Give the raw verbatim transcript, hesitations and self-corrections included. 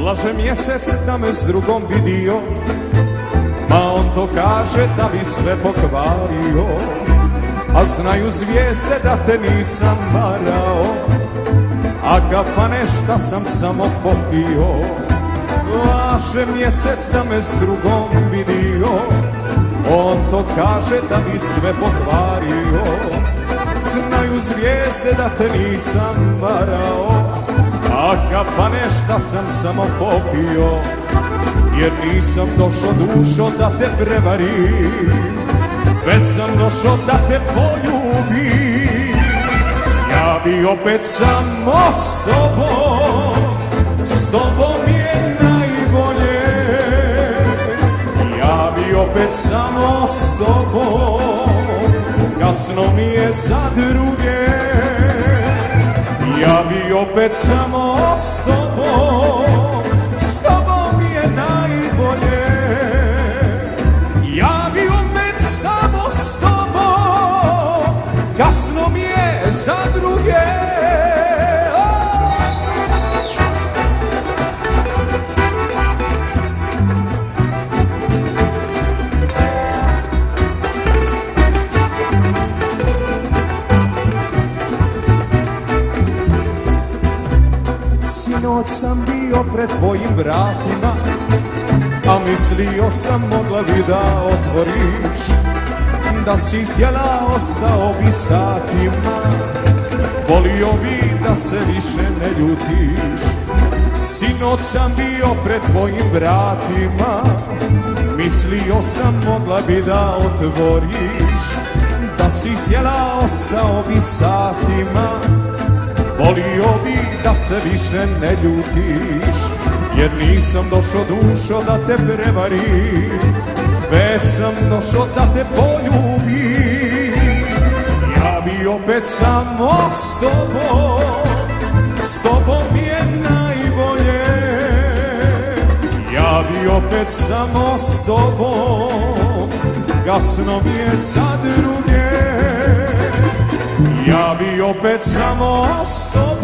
Laže mjesec da me s drugom vidio, ma on to kaže da bi sve pokvario. A znaju zvijezde da te nisam varao, a kafane šta sam samo popio. Laže mjesec da me s drugom vidio, on to kaže da bi sve pokvario. Znaju zvijezde da te nisam varao, a kafane šta sam samo popio. Jer nisam došao dušo da te prevarim, već sam došao da te poljubim. Ja bi opet samo s tobom, s tobom je najbolje. Ja bi opet samo s tobom, kasno mi je za druge. Ja bi opet samo s tobom, s tobom je najbolje. Ja bi opet samo s tobom, kasno mi je za druge. Sinoć sam bio pred tvojim vratima, a mislio sam mogla bi da otvoriš. Da si htjela ostao bi satima, volio bi da se više ne ljutiš. Sinoć sam bio pred tvojim vratima, mislio sam mogla bi da otvoriš. Da si htjela ostao bi satima, volio bi da se više ne ljutiš. Jer nisam došao dušo da te prevarim, već sam došao da te poljubim. Ja bi opet samo s tobom, s tobom je najbolje. Ja bi opet samo s tobom, kasno mi je za druge. Ja bi opet samo s tobom,